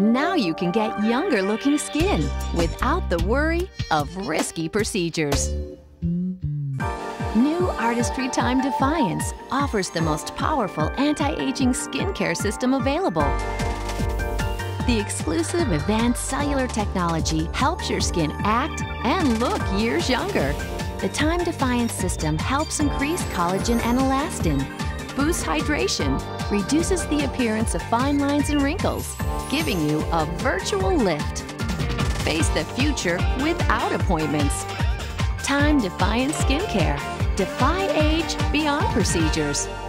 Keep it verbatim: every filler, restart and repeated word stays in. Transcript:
Now you can get younger looking skin without the worry of risky procedures. New Artistry Time Defiance offers the most powerful anti-aging skincare system available. The exclusive advanced cellular technology helps your skin act and look years younger. The Time Defiance system helps increase collagen and elastin, boosts hydration, reduces the appearance of fine lines and wrinkles, giving you a virtual lift. Face the future without appointments. Time Defiance Skincare. Defy age beyond procedures.